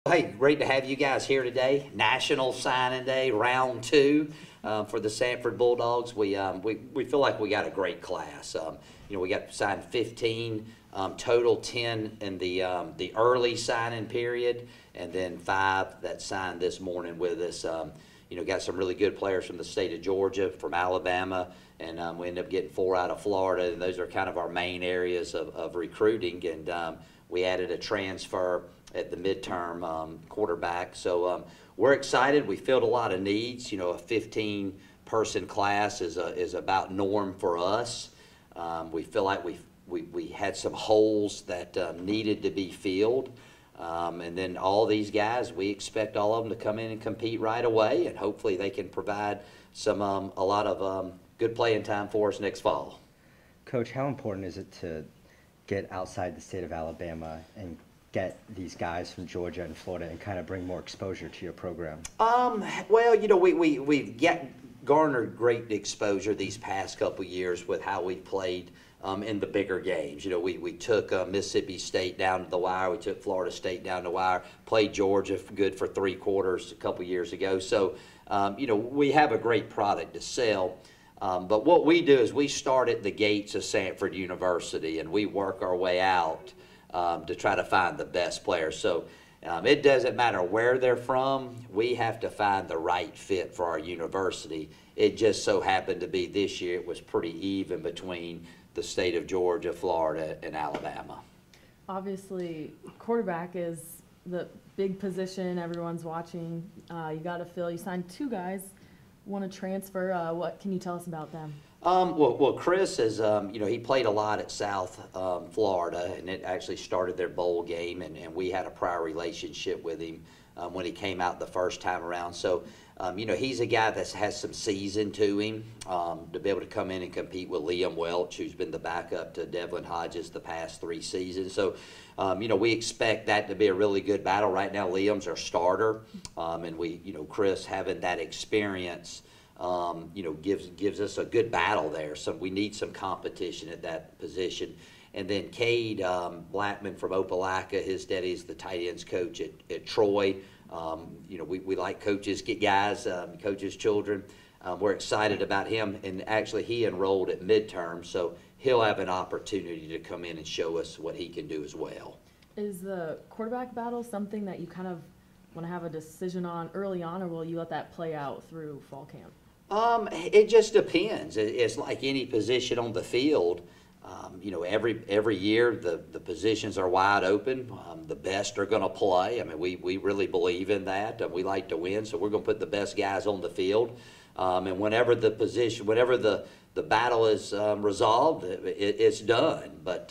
Hey, great to have you guys here today. National Signing Day, round two for the Sanford Bulldogs. We feel like we got a great class. We got signed 15 total, 10 in the early signing period, and then 5 that signed this morning with us. Got some really good players from the state of Georgia, from Alabama, and we ended up getting 4 out of Florida, and those are kind of our main areas of recruiting. And we added a transfer at the midterm quarterback. So we're excited. We filled a lot of needs. A 15-person class is about norm for us. We feel like we had some holes that needed to be filled. And then all these guys, we expect all of them to come in and compete right away, and hopefully they can provide a lot of good playing time for us next fall. Coach, how important is it to get outside the state of Alabama and get these guys from Georgia and Florida and kind of bring more exposure to your program? We've garnered great exposure these past couple years with how we played in the bigger games. We took Mississippi State down to the wire. We took Florida State down to the wire. Played Georgia good for 3 quarters a couple years ago. So, we have a great product to sell. But what we do is we start at the gates of Sanford University and we work our way out to try to find the best players. So it doesn't matter where they're from. We have to find the right fit for our university. It just so happened to be this year it was pretty even between the state of Georgia, Florida, and Alabama. Obviously, quarterback is the big position everyone's watching. You got to fill. You signed 2 guys, want to transfer. What can you tell us about them? Well, Chris is, he played a lot at South Florida, and it actually started their bowl game, and we had a prior relationship with him when he came out the first time around. So, he's a guy that has some season to him to be able to come in and compete with Liam Welch, who's been the backup to Devlin Hodges the past 3 seasons. So, we expect that to be a really good battle. Right now, Liam's our starter, and Chris having that experience gives us a good battle there. So we need some competition at that position. And then Cade Blackman from Opelika, his daddy's the tight ends coach at Troy. We like coaches, get guys, coaches' children. We're excited about him, and actually he enrolled at midterm, so he'll have an opportunity to come in and show us what he can do as well. Is the quarterback battle something that you kind of want to have a decision on early on, or will you let that play out through fall camp? It just depends. It's like any position on the field. Every year the positions are wide open. The best are going to play. I mean, we really believe in that. We like to win, so we're going to put the best guys on the field. And whenever the battle is resolved, it's done. But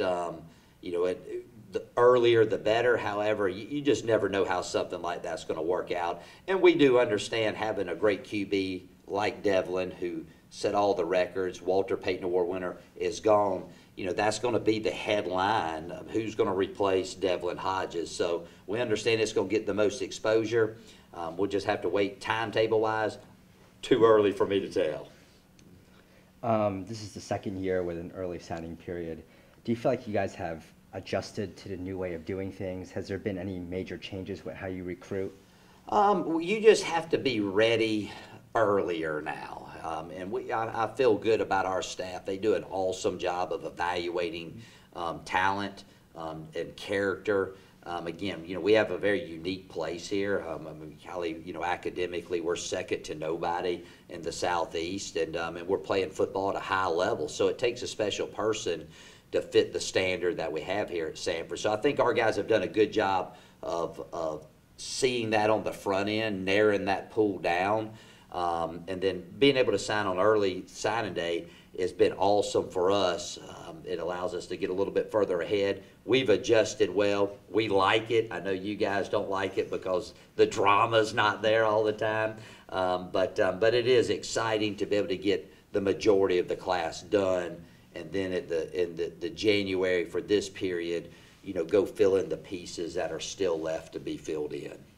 the earlier the better. However, you just never know how something like that's going to work out. And we do understand having a great QB like Devlin, who set all the records, Walter Payton Award winner, is gone. That's going to be the headline of who's going to replace Devlin Hodges. So we understand it's going to get the most exposure. We'll just have to wait timetable-wise. Too early for me to tell. This is the second year with an early signing period. Do you feel like you guys have adjusted to the new way of doing things? Has there been any major changes with how you recruit? You just have to be ready earlier now. I feel good about our staff. They do an awesome job of evaluating talent and character. Again, we have a very unique place here. Academically, we're second to nobody in the Southeast, and we're playing football at a high level. So it takes a special person to fit the standard that we have here at Sanford. So I think our guys have done a good job of seeing that on the front end, narrowing that pool down. And then being able to sign on early signing day has been awesome for us. It allows us to get a little bit further ahead. We've adjusted well. We like it. I know you guys don't like it because the drama's not there all the time. But it is exciting to be able to get the majority of the class done, and then in the January for this period, go fill in the pieces that are still left to be filled in.